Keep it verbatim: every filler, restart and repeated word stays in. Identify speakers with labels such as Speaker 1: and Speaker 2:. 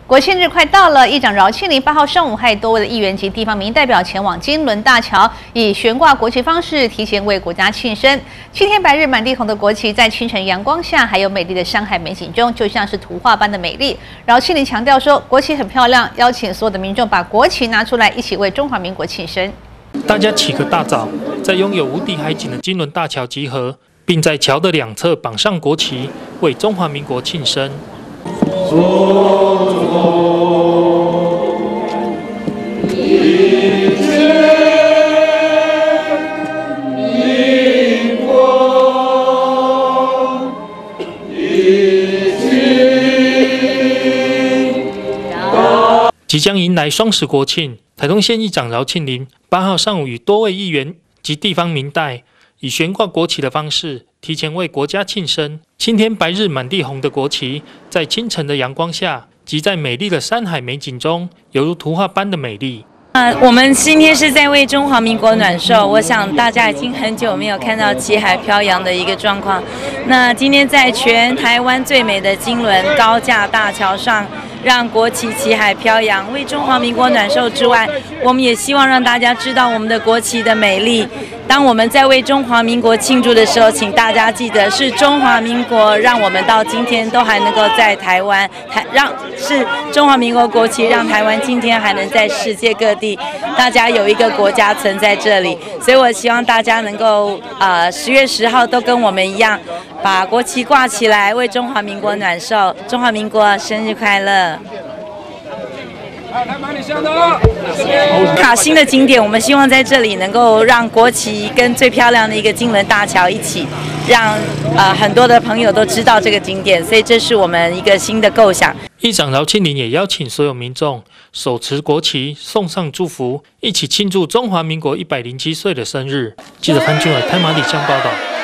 Speaker 1: 国庆日快到了，议长饶庆铃八号上午还多位的议员及地方民意代表前往金轮大桥，以悬挂国旗方式提前为国家庆生。七天白日满地红的国旗，在清晨阳光下，还有美丽的山海美景中，就像是图画般的美丽。饶庆铃强调说，国旗很漂亮，邀请所有的民众把国旗拿出来，一起为中华民国庆生。
Speaker 2: 大家起个大早，在拥有无敌海景的金轮大桥集合，并在桥的两侧绑上国旗，为中华民国庆生。 即将迎来双十国庆，台东县议长饶庆铃八号上午与多位议员及地方民代，以悬挂国旗的方式，提前为国家庆生。青天白日满地红的国旗，在清晨的阳光下，及在美丽的山海美景中，犹如图画般的美丽。
Speaker 3: 呃，我们今天是在为中华民国暖寿。我想大家已经很久没有看到旗海飘扬的一个状况。那今天在全台湾最美的金轮高架大桥上，让国旗旗海飘扬，为中华民国暖寿之外，我们也希望让大家知道我们的国旗的美丽。当我们在为中华民国庆祝的时候，请大家记得，是中华民国让我们到今天都还能够在台湾，台让是中华民国国旗让台湾今天还能在世界各地。 大家有一个国家存在这里，所以我希望大家能够呃十月十号都跟我们一样，把国旗挂起来，为中华民国暖寿。中华民国生日快乐！卡新的景点，我们希望在这里能够让国旗跟最漂亮的一个金轮大桥一起，让呃很多的朋友都知道这个景点，所以这是我们一个新的构想。
Speaker 2: 议长饶庆铃也邀请所有民众手持国旗，送上祝福，一起庆祝中华民国一百零七岁的生日。记者潘俊伟、台马里乡报道。